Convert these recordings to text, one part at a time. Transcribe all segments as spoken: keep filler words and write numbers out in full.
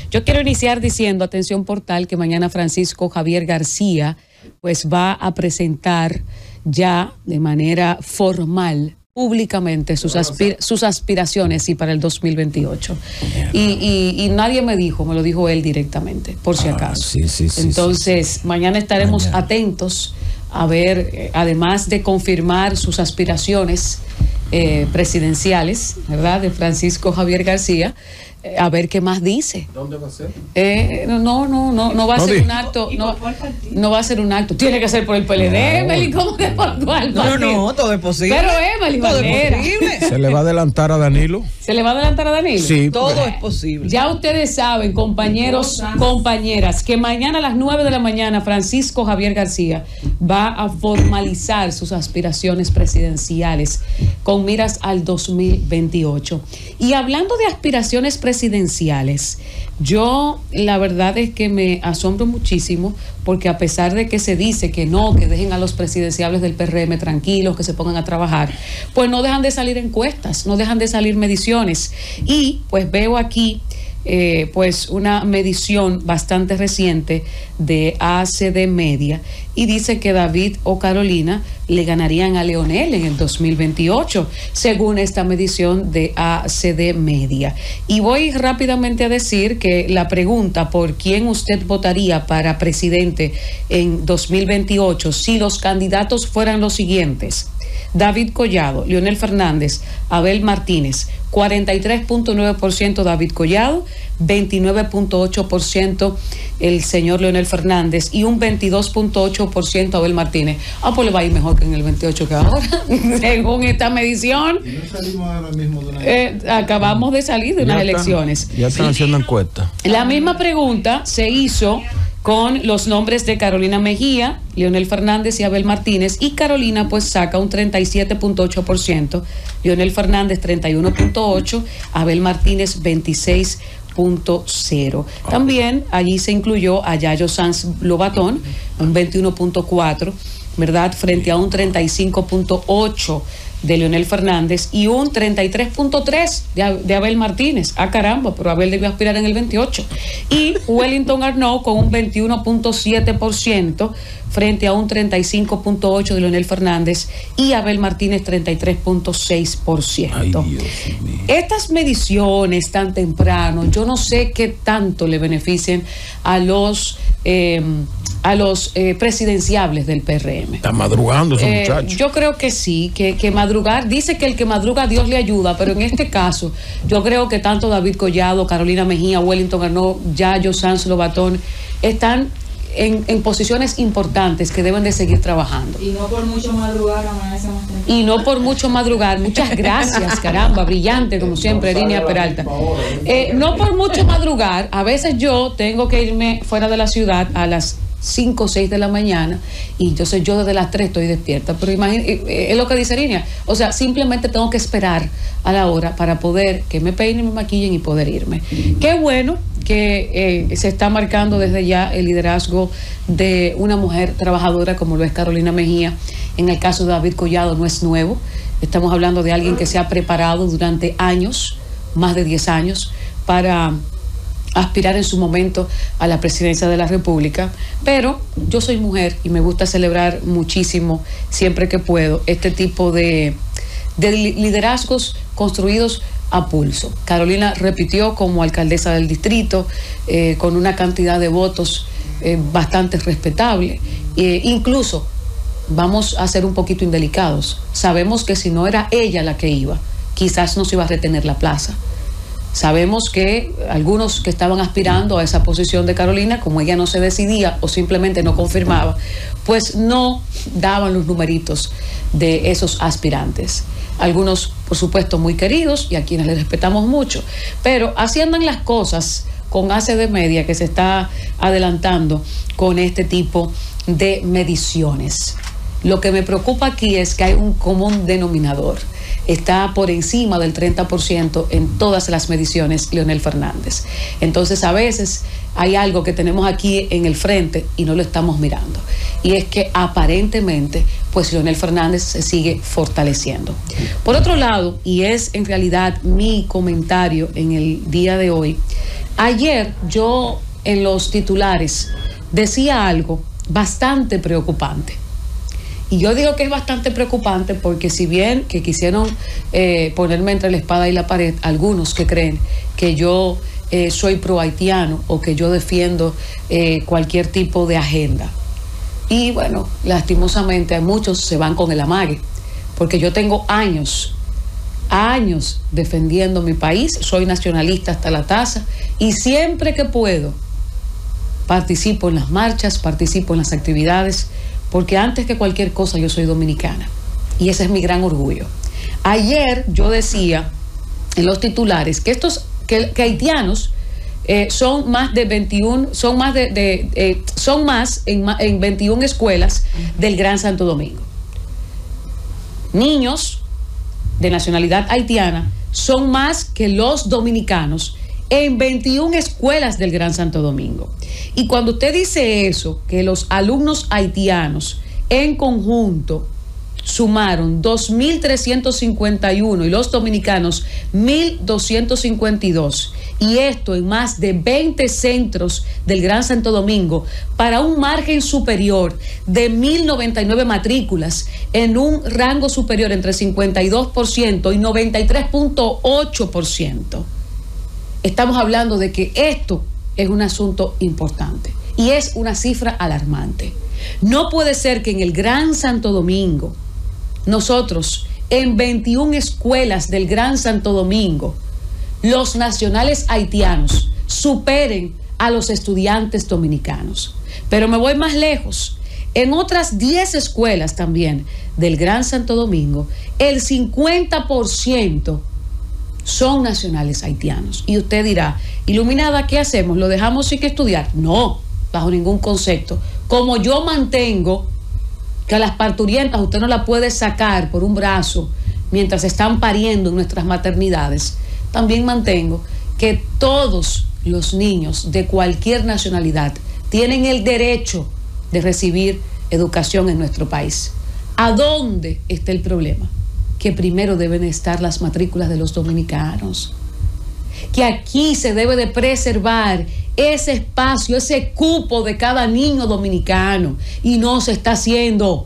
Yo quiero iniciar diciendo, atención portal, que mañana Francisco Javier García pues va a presentar ya de manera formal, públicamente, sus, aspir sus aspiraciones y para el dos mil veintiocho. Y, y, y nadie me dijo, me lo dijo él directamente, por si acaso. Ah, sí, sí, sí, Entonces, sí, sí. mañana estaremos mañana. atentos a ver, eh, además de confirmar sus aspiraciones eh, presidenciales, ¿verdad?, de Francisco Javier García, eh, a ver qué más dice. ¿Dónde va a ser? Eh, no, no, no, no, no va a no ser dijo. un acto, no, no va a ser un acto. Tiene que ser por el P L D, no, Emily, ¿cómo que por cuál? No, no, todo es posible. Pero Emily, todo es posible. Se le va a adelantar a Danilo. ¿Se le va a adelantar a Danilo? Sí. Todo porque... es posible. Ya ustedes saben, compañeros, compañeras, que mañana a las nueve de la mañana Francisco Javier García va a formalizar sus aspiraciones presidenciales con miras al dos mil veintiocho. Y hablando de aspiraciones presidenciales, yo la verdad es que me asombro muchísimo porque a pesar de que se dice que no, que dejen a los presidenciables del P R M tranquilos, que se pongan a trabajar, pues no dejan de salir encuestas, no dejan de salir mediciones. Y pues veo aquí Eh, pues una medición bastante reciente de A C D Media y dice que David o Carolina le ganarían a Leonel en el dos mil veintiocho, según esta medición de A C D Media. Y voy rápidamente a decir que la pregunta por quién usted votaría para presidente en dos mil veintiocho, si los candidatos fueran los siguientes: David Collado, Leonel Fernández, Abel Martínez, cuarenta y tres punto nueve por ciento David Collado, veintinueve punto ocho por ciento el señor Leonel Fernández y un veintidós punto ocho por ciento Abel Martínez. Ah, pues le va a ir mejor que en el veintiocho que ahora, según esta medición. ¿Y no salimos ahora mismo de una eh, acabamos de salir de unas ya elecciones. Están, ya están haciendo encuestas. La misma pregunta se hizo con los nombres de Carolina Mejía, Leonel Fernández y Abel Martínez, y Carolina pues saca un treinta y siete punto ocho por ciento, Leonel Fernández treinta y uno punto ocho por ciento, Abel Martínez veintiséis punto cero por ciento. También allí se incluyó a Yayo Sanz Lobatón, un veintiuno punto cuatro por ciento, ¿verdad?, frente a un treinta y cinco punto ocho por ciento de Leonel Fernández y un treinta y tres punto tres por ciento de, de Abel Martínez. Ah, caramba, pero Abel debió aspirar en el veintiocho. Y Wellington Arnaud con un veintiuno punto siete por ciento frente a un treinta y cinco punto ocho por ciento de Leonel Fernández y Abel Martínez treinta y tres punto seis por ciento. Ay, Dios mío. Estas mediciones tan temprano, yo no sé qué tanto le beneficien a los eh, a los eh, presidenciables del P R M. Está madrugando ese eh, muchacho. Yo creo que sí, que, que madrugar, dice que el que madruga Dios le ayuda, pero en este caso yo creo que tanto David Collado, Carolina Mejía, Wellington Arnaud, Yayo Sanz Lobatón están En, en posiciones importantes que deben de seguir trabajando. Y no por mucho madrugar amanecemos tranquilos. Y no por mucho madrugar. Muchas gracias, caramba, brillante como siempre, Línea Peralta. Eh, no por mucho madrugar, a veces yo tengo que irme fuera de la ciudad a las cinco o seis de la mañana y entonces yo desde las tres estoy despierta, pero imagínate, es lo que dice Línea, o sea, simplemente tengo que esperar a la hora para poder que me peinen, me maquillen y poder irme. Qué bueno que eh, se está marcando desde ya el liderazgo de una mujer trabajadora como lo es Carolina Mejía. En el caso de David Collado no es nuevo, estamos hablando de alguien que se ha preparado durante años, más de diez años, para aspirar en su momento a la presidencia de la República, pero yo soy mujer y me gusta celebrar muchísimo, siempre que puedo, este tipo de, de liderazgos construidos a pulso. Carolina repitió como alcaldesa del distrito eh, con una cantidad de votos eh, bastante respetable. Eh, incluso, vamos a ser un poquito indelicados, sabemos que si no era ella la que iba, quizás no se iba a retener la plaza. Sabemos que algunos que estaban aspirando a esa posición de Carolina, como ella no se decidía o simplemente no confirmaba, pues no daban los numeritos de esos aspirantes. Algunos, por supuesto, muy queridos y a quienes les respetamos mucho, pero así andan las cosas con A C D Media, que se está adelantando con este tipo de mediciones. Lo que me preocupa aquí es que hay un común denominador. Está por encima del treinta por ciento en todas las mediciones Leonel Fernández. Entonces, a veces hay algo que tenemos aquí en el frente y no lo estamos mirando. Y es que aparentemente, pues Leonel Fernández se sigue fortaleciendo. Por otro lado, y es en realidad mi comentario en el día de hoy, Ayer yo en los titulares decía algo bastante preocupante. Y yo digo que es bastante preocupante porque si bien que quisieron eh, ponerme entre la espada y la pared, algunos que creen que yo eh, soy pro haitiano o que yo defiendo eh, cualquier tipo de agenda. Y bueno, lastimosamente a muchos se van con el amague, porque yo tengo años, años defendiendo mi país, soy nacionalista hasta la taza y siempre que puedo participo en las marchas, participo en las actividades, porque antes que cualquier cosa yo soy dominicana y ese es mi gran orgullo. Ayer yo decía en los titulares que estos que, que haitianos eh, son más de veintiuno, son más de, de eh, son más en, en veintiuna escuelas del Gran Santo Domingo. Niños de nacionalidad haitiana son más que los dominicanos en veintiuna escuelas del Gran Santo Domingo. Y cuando usted dice eso, que los alumnos haitianos en conjunto sumaron dos mil trescientos cincuenta y uno y los dominicanos mil doscientos cincuenta y dos, y esto en más de veinte centros del Gran Santo Domingo, para un margen superior de mil noventa y nueve matrículas en un rango superior entre cincuenta y dos por ciento y noventa y tres punto ocho por ciento. Estamos hablando de que esto es un asunto importante y es una cifra alarmante. No puede ser que en el Gran Santo Domingo, nosotros en veintiuna escuelas del Gran Santo Domingo, los nacionales haitianos superen a los estudiantes dominicanos. Pero me voy más lejos. En otras diez escuelas también del Gran Santo Domingo, el cincuenta por ciento son nacionales haitianos. Y usted dirá, Iluminada, ¿qué hacemos? ¿Lo dejamos sin que estudiar? No, bajo ningún concepto. Como yo mantengo que a las parturientas usted no la puede sacar por un brazo mientras están pariendo en nuestras maternidades, también mantengo que todos los niños de cualquier nacionalidad tienen el derecho de recibir educación en nuestro país. ¿A dónde está el problema? Que primero deben estar las matrículas de los dominicanos, que aquí se debe de preservar ese espacio, ese cupo de cada niño dominicano, y no se está haciendo,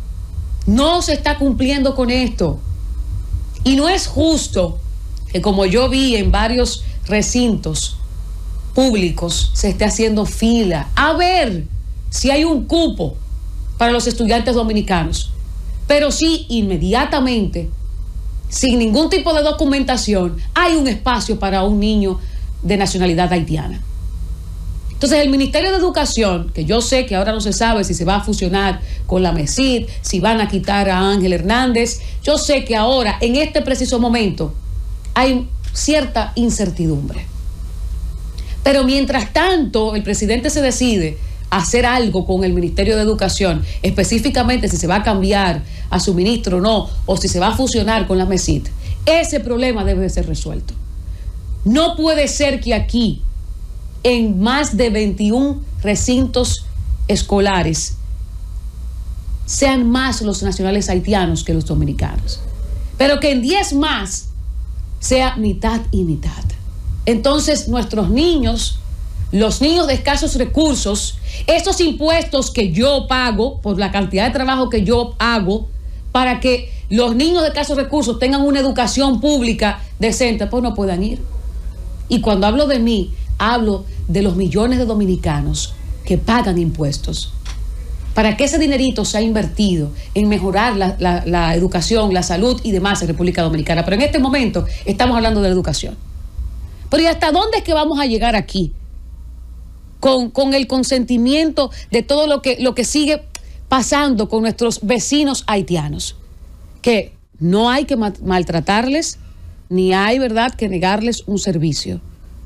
no se está cumpliendo con esto. Y no es justo que, como yo vi en varios recintos públicos, se esté haciendo fila a ver si hay un cupo para los estudiantes dominicanos, pero sí inmediatamente, sin ningún tipo de documentación, hay un espacio para un niño de nacionalidad haitiana. Entonces el Ministerio de Educación, que yo sé que ahora no se sabe si se va a fusionar con la MESID, si van a quitar a Ángel Hernández, yo sé que ahora, en este preciso momento, hay cierta incertidumbre. Pero mientras tanto, el presidente se decide hacer algo con el Ministerio de Educación, específicamente si se va a cambiar a su ministro o no, o si se va a fusionar con la MESID, ese problema debe de ser resuelto. No puede ser que aquí, en más de veintiún recintos escolares, sean más los nacionales haitianos que los dominicanos, pero que en diez más sea mitad y mitad. Entonces nuestros niños, los niños de escasos recursos, esos impuestos que yo pago por la cantidad de trabajo que yo hago para que los niños de escasos recursos tengan una educación pública decente, pues no puedan ir. Y cuando hablo de mí, hablo de los millones de dominicanos que pagan impuestos para que ese dinerito sea invertido en mejorar la, la, la educación, la salud y demás en República Dominicana. Pero en este momento estamos hablando de la educación. Pero ¿y hasta dónde es que vamos a llegar aquí? Con, con el consentimiento de todo lo que, lo que sigue pasando con nuestros vecinos haitianos, que no hay que ma- maltratarles, ni hay, ¿verdad?, que negarles un servicio.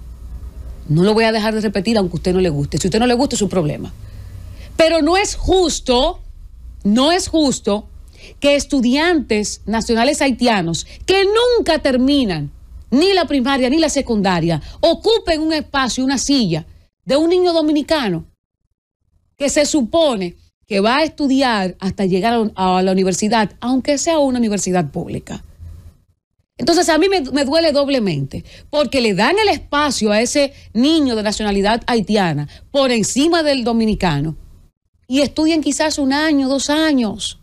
No lo voy a dejar de repetir aunque a usted no le guste. Si a usted no le gusta es su problema. Pero no es justo, no es justo que estudiantes nacionales haitianos que nunca terminan ni la primaria ni la secundaria ocupen un espacio, una silla de un niño dominicano que se supone que va a estudiar hasta llegar a la universidad, aunque sea una universidad pública. Entonces a mí me, me duele doblemente, porque le dan el espacio a ese niño de nacionalidad haitiana por encima del dominicano y estudian quizás un año, dos años.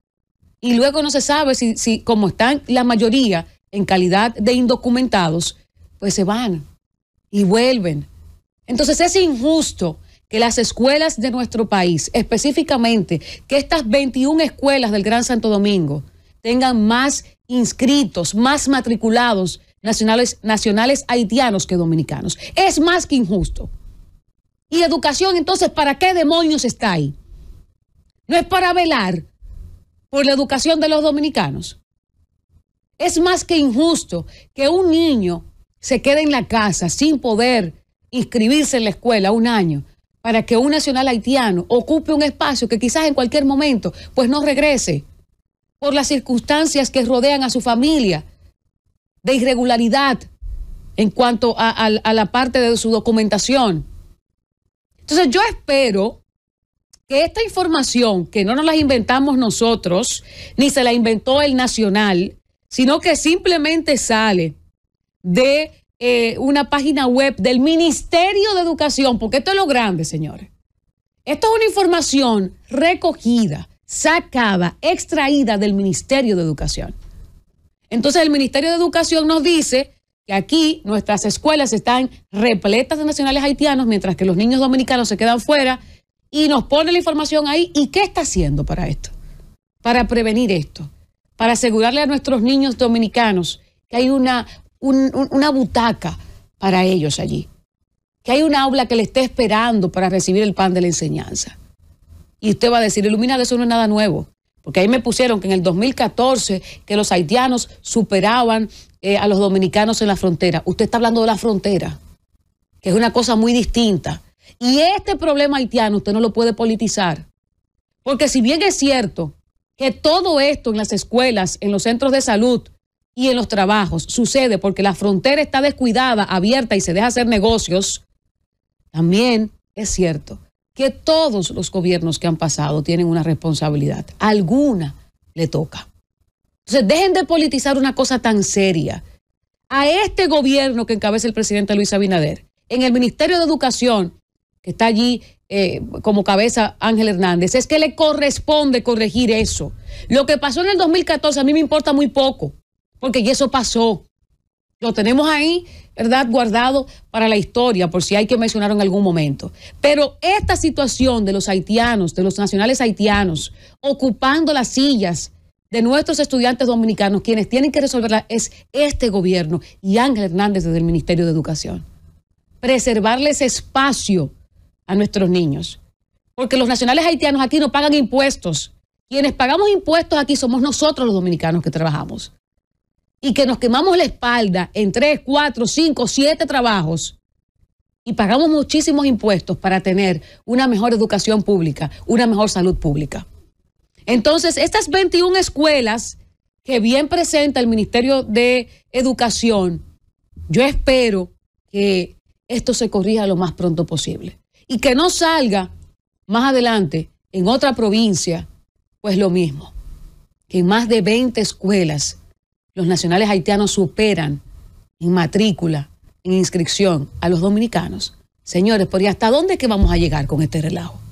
Y luego no se sabe si, si como están la mayoría en calidad de indocumentados, pues se van y vuelven. Entonces es injusto que las escuelas de nuestro país, específicamente que estas veintiuna escuelas del Gran Santo Domingo, tengan más inscritos, más matriculados nacionales, nacionales haitianos que dominicanos. Es más que injusto. Y educación, entonces, ¿para qué demonios está ahí? ¿No es para velar por la educación de los dominicanos? Es más que injusto que un niño se quede en la casa sin poder inscribirse en la escuela un año para que un nacional haitiano ocupe un espacio que quizás en cualquier momento pues no regrese por las circunstancias que rodean a su familia, de irregularidad en cuanto a, a, a la parte de su documentación. Entonces yo espero que esta información, que no nos la inventamos nosotros, ni se la inventó el Nacional, sino que simplemente sale de eh, una página web del Ministerio de Educación, porque esto es lo grande, señores. Esto es una información recogida, sacada, extraída del Ministerio de Educación. Entonces el Ministerio de Educación nos dice que aquí nuestras escuelas están repletas de nacionales haitianos, mientras que los niños dominicanos se quedan fuera, y nos pone la información ahí. ¿Y qué está haciendo para esto? Para prevenir esto, para asegurarle a nuestros niños dominicanos que hay una, un, una butaca para ellos allí, que hay un aula que le esté esperando para recibir el pan de la enseñanza. Y usted va a decir, Ilumina, de eso no es nada nuevo, porque ahí me pusieron que en el dos mil catorce que los haitianos superaban eh, a los dominicanos en la frontera. Usted está hablando de la frontera, que es una cosa muy distinta. Y este problema haitiano usted no lo puede politizar, porque si bien es cierto que todo esto en las escuelas, en los centros de salud y en los trabajos sucede porque la frontera está descuidada, abierta y se deja hacer negocios, también es cierto que todos los gobiernos que han pasado tienen una responsabilidad. Alguna le toca. Entonces, dejen de politizar una cosa tan seria. A este gobierno que encabeza el presidente Luis Abinader, en el Ministerio de Educación, que está allí eh, como cabeza Ángel Hernández, es que le corresponde corregir eso. Lo que pasó en el dos mil catorce a mí me importa muy poco, porque ya eso pasó. Lo tenemos ahí, ¿verdad?, guardado para la historia, por si hay que mencionarlo en algún momento. Pero esta situación de los haitianos, de los nacionales haitianos, ocupando las sillas de nuestros estudiantes dominicanos, quienes tienen que resolverla es este gobierno y Ángel Hernández desde el Ministerio de Educación. Preservarles espacio a nuestros niños. Porque los nacionales haitianos aquí no pagan impuestos. Quienes pagamos impuestos aquí somos nosotros los dominicanos que trabajamos. Y que nos quemamos la espalda en tres, cuatro, cinco, siete trabajos y pagamos muchísimos impuestos para tener una mejor educación pública, una mejor salud pública. Entonces, estas veintiuna escuelas que bien presenta el Ministerio de Educación, yo espero que esto se corrija lo más pronto posible y que no salga más adelante en otra provincia, pues lo mismo, que en más de veinte escuelas los nacionales haitianos superan en matrícula, en inscripción a los dominicanos. Señores, ¿por y hasta dónde es que vamos a llegar con este relajo?